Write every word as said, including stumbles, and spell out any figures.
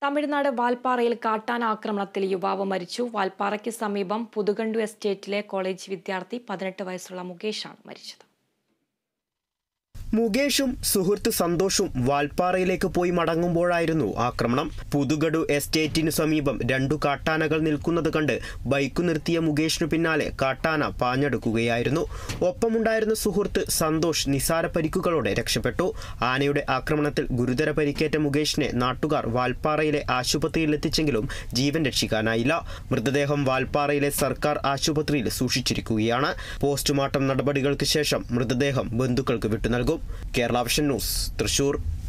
തമിഴ്നാട് വാൽപ്പാറയിൽ കാട്ടാന ആക്രമണത്തിൽ യുവാവ് മരിച്ചു. വാൽപ്പാറയ്ക്ക് സമീപം പുതുകണ്ടു എസ്റ്റേറ്റിലെ കോളേജ് വിദ്യാർത്ഥി പതിനെട്ട് വയസ്സുള്ള മുകേഷാണ് മരിച്ചത്. മുകേഷും സുഹൃത്ത് സന്തോഷും വാൽപ്പാറയിലേക്ക് പോയി മടങ്ങുമ്പോഴായിരുന്നു ആക്രമണം. പുതുഗഡു എസ്റ്റേറ്റിനു സമീപം രണ്ടു കാട്ടാനകൾ നിൽക്കുന്നത് കണ്ട് ബൈക്കു നിർത്തിയ മുകേഷിനു പിന്നാലെ കാട്ടാന പാഞ്ഞെടുക്കുകയായിരുന്നു. ഒപ്പമുണ്ടായിരുന്ന സുഹൃത്ത് സന്തോഷ് നിസാര പരിക്കുകളോടെ രക്ഷപ്പെട്ടു. ആനയുടെ ആക്രമണത്തിൽ ഗുരുതര പരിക്കേറ്റ മുകേഷിനെ നാട്ടുകാർ വാൽപ്പാറയിലെ ആശുപത്രിയിൽ എത്തിച്ചെങ്കിലും ജീവൻ രക്ഷിക്കാനായില്ല. മൃതദേഹം വാൽപ്പാറയിലെ സർക്കാർ ആശുപത്രിയിൽ സൂക്ഷിച്ചിരിക്കുകയാണ്. പോസ്റ്റ്മോർട്ടം നടപടികൾക്ക് ശേഷം മൃതദേഹം ബന്ധുക്കൾക്ക് വിട്ടു നൽകും. Kerala vision news, Thrissur.